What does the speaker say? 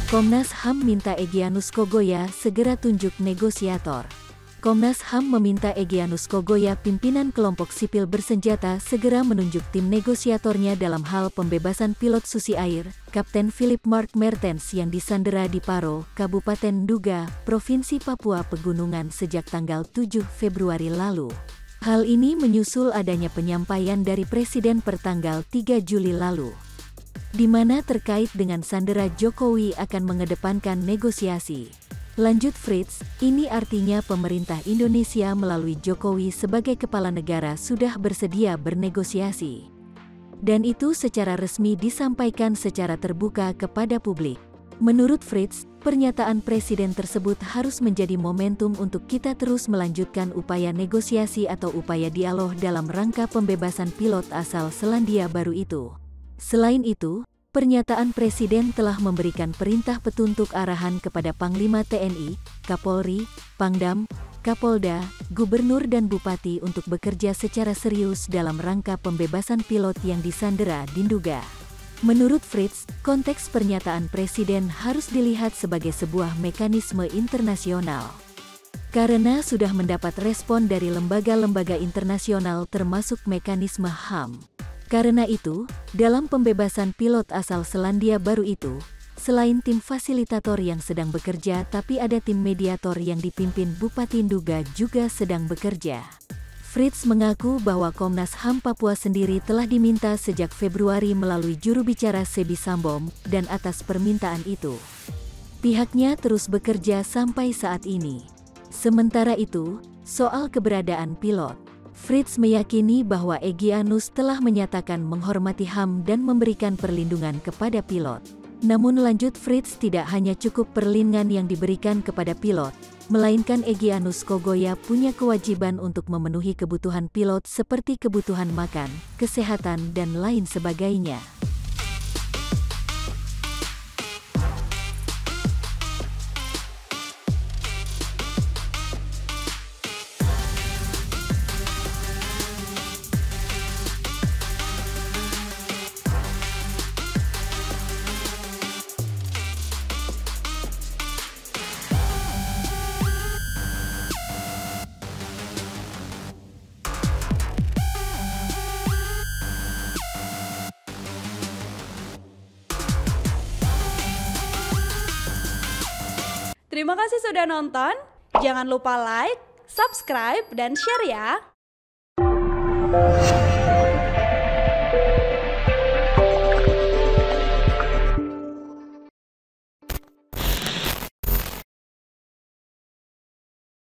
Komnas HAM minta Egyanus Kogoya segera tunjuk negosiator. Komnas HAM meminta Egyanus Kogoya, pimpinan kelompok sipil bersenjata, segera menunjuk tim negosiatornya dalam hal pembebasan pilot Susi Air, Kapten Philip Mark Mertens yang disandera di Paro, Kabupaten Nduga, Provinsi Papua Pegunungan sejak tanggal 7 Februari lalu. Hal ini menyusul adanya penyampaian dari Presiden pertanggal 3 Juli lalu, di mana terkait dengan sandera Jokowi akan mengedepankan negosiasi. Lanjut Fritz, ini artinya pemerintah Indonesia melalui Jokowi sebagai kepala negara sudah bersedia bernegosiasi. Dan itu secara resmi disampaikan secara terbuka kepada publik. Menurut Fritz, pernyataan Presiden tersebut harus menjadi momentum untuk kita terus melanjutkan upaya negosiasi atau upaya dialog dalam rangka pembebasan pilot asal Selandia Baru itu. Selain itu, pernyataan Presiden telah memberikan perintah petunjuk arahan kepada Panglima TNI, Kapolri, Pangdam, Kapolda, Gubernur dan Bupati untuk bekerja secara serius dalam rangka pembebasan pilot yang disandera di Nduga. Menurut Fritz, konteks pernyataan Presiden harus dilihat sebagai sebuah mekanisme internasional, karena sudah mendapat respon dari lembaga-lembaga internasional termasuk mekanisme HAM. Karena itu, dalam pembebasan pilot asal Selandia Baru itu, selain tim fasilitator yang sedang bekerja, tapi ada tim mediator yang dipimpin Bupati Nduga juga sedang bekerja. Fritz mengaku bahwa Komnas HAM Papua sendiri telah diminta sejak Februari melalui juru bicara Sebi Sambom, dan atas permintaan itu, pihaknya terus bekerja sampai saat ini. Sementara itu, soal keberadaan pilot, Fritz meyakini bahwa Egyanus telah menyatakan menghormati HAM dan memberikan perlindungan kepada pilot. Namun lanjut Fritz, tidak hanya cukup perlindungan yang diberikan kepada pilot, melainkan Egyanus Kogoya punya kewajiban untuk memenuhi kebutuhan pilot seperti kebutuhan makan, kesehatan dan lain sebagainya. Terima kasih sudah nonton. Jangan lupa like, subscribe, dan share ya.